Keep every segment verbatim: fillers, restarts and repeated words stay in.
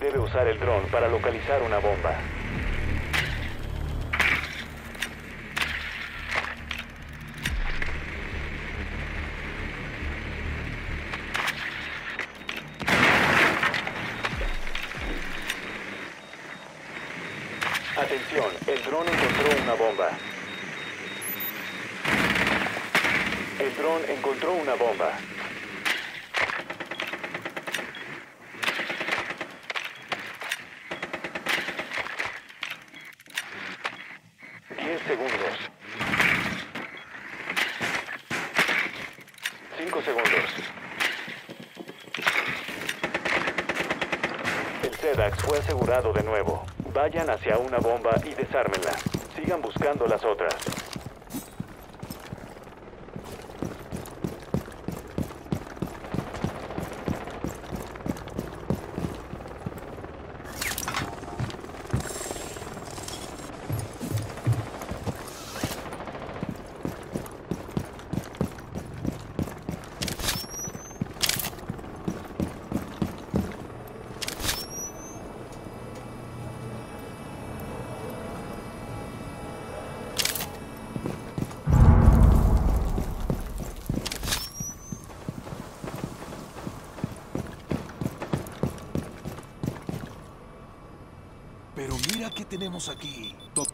debe usar el dron para localizar una bomba. Atención, el dron encontró una bomba. El dron encontró una bomba. Diez segundos. Cinco segundos. El SEDAX fue asegurado de nuevo. Vayan hacia una bomba y desármenla. Sigan buscando las otras. Pero mira qué tenemos aquí. To-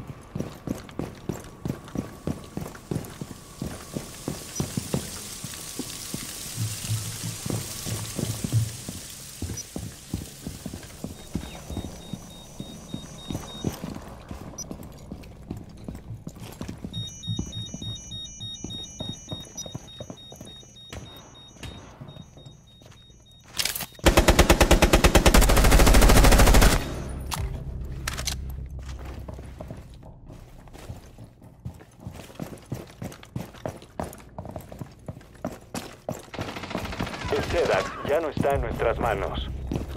El SEDAX ya no está en nuestras manos.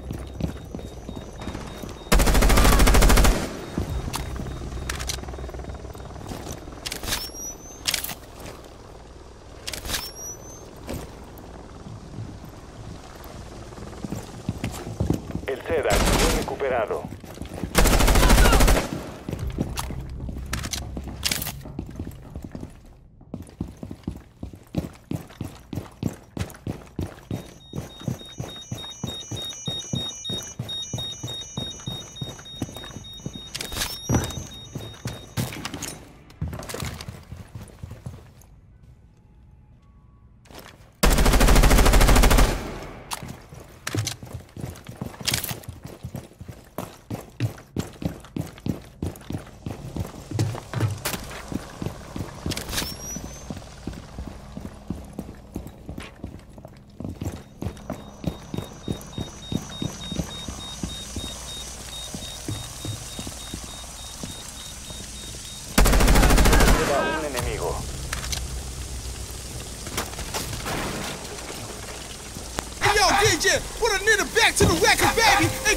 El SEDAX fue recuperado. Un enemigo. Hey, yo, D J, put a nigga back to the record, baby.